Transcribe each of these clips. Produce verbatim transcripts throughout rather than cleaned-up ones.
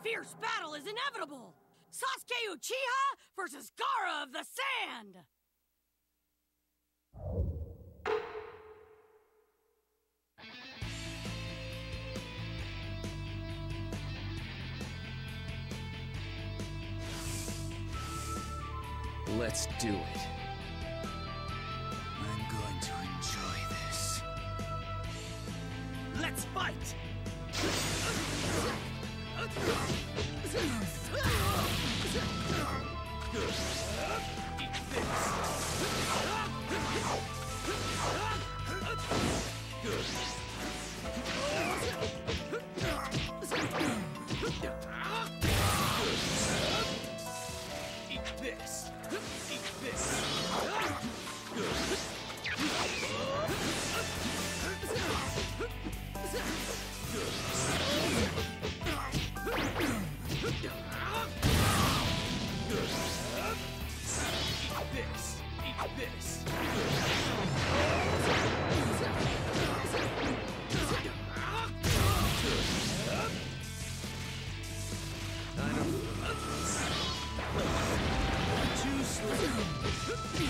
fierce battle is inevitable! Sasuke Uchiha versus Gaara of the Sand! Let's do it. I'm going to enjoy this. Let's fight! Eat this. Eat this. This. Eat this. Too slow.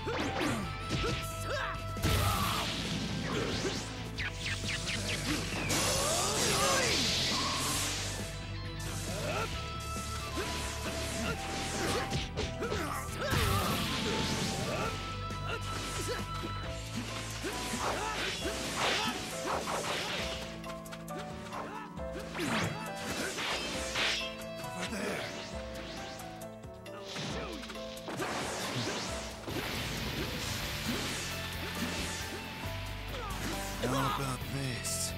Over there. How about this?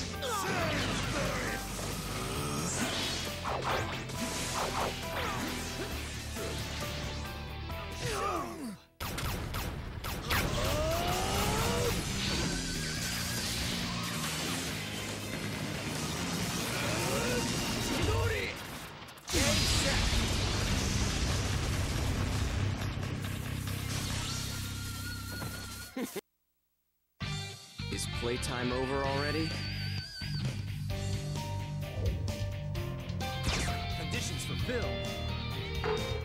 Chidori! Is playtime over already? Conditions fulfilled.